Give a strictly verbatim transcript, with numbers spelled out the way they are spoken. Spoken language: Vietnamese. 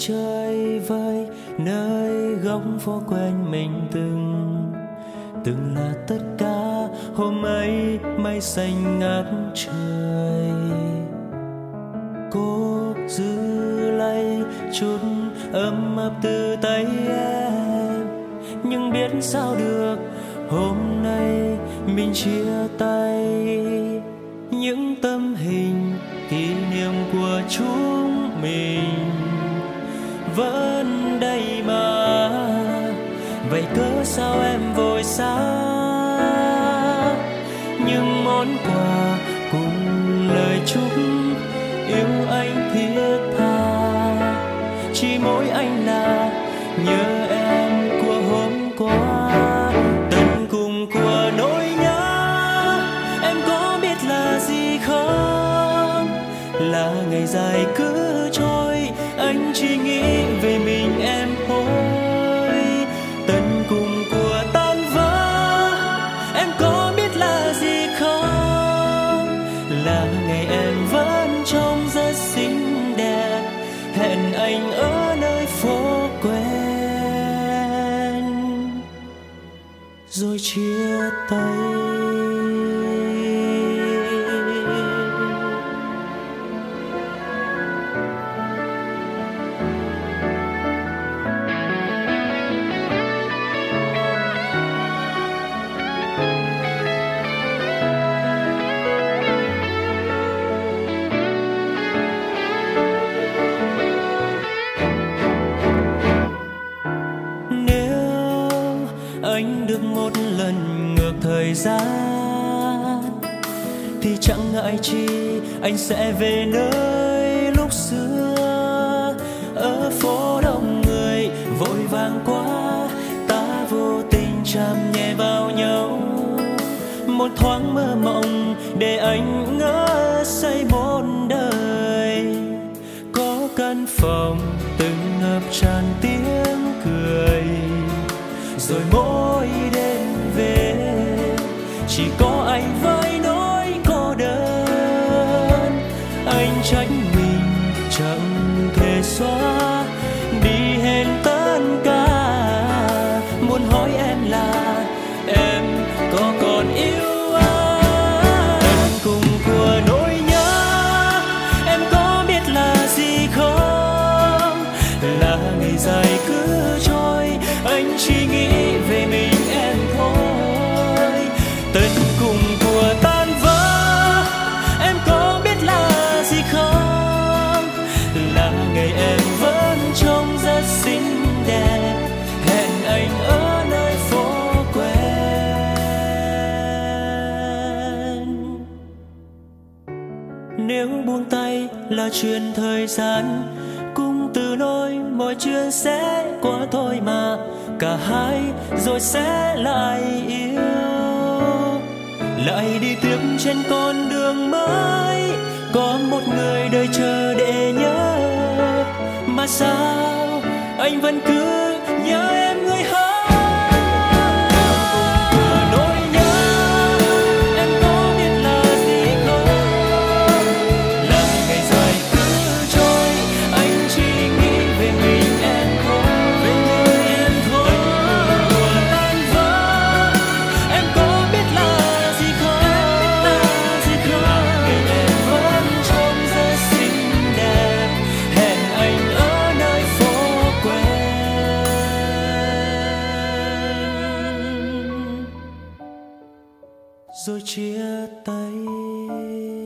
chơi vơi nơi góc phố quen mình từng từng là tất cả. Hôm ấy mây xanh ngát trời, cố giữ lấy chút ấm áp từ tay em, nhưng biết sao được hôm nay mình chia tay. Những tấm hình kỷ niệm của chúng mình vẫn đây mà, vậy cớ sao em vội xa? Những món quà cùng lời chúc yêu anh thiết tha, chỉ mỗi anh là nhớ em của hôm qua. Tận cùng của nỗi nhớ em có biết là gì không? Là ngày dài cứ trôi, anh chỉ nghĩ về mình em thôi. Tận cùng của tan vỡ em có biết là gì không? Là ngày em vẫn trông rất xinh đẹp, hẹn anh ở nơi phố quen rồi chia tay. Anh được một lần ngược thời gian thì chẳng ngại chi anh sẽ về nơi lúc xưa. Ở phố đông người vội vàng quá, ta vô tình chạm nhẹ vào nhau. Một thoáng mơ mộng để anh ngỡ xây một đời. Có căn phòng từng ngập tràn tiếng cười, rồi mỗi đêm về chỉ có anh với nỗi cô đơn. Anh trách mình chẳng thể xóa đi hết tất cả. Muốn hỏi em là em có còn yêu anh? Tận cùng của nỗi nhớ em có biết là gì không? Là ngày dài cứ trôi, anh chỉ nghĩ về mình em thôi. Tận cùng của tan vỡ em có biết là gì không? Là ngày em vẫn trông rất xinh đẹp, hẹn anh ở nơi phố quen. Nếu buông tay là chuyện thời gian, cũng từ nỗi mọi chuyện sẽ qua thôi mà. Cả hai rồi sẽ lại yêu, lại đi tiếp trên con đường mới. Có một người đợi chờ để nhớ, mà sao anh vẫn cứ nhớ em người hơn? Rồi chia tay.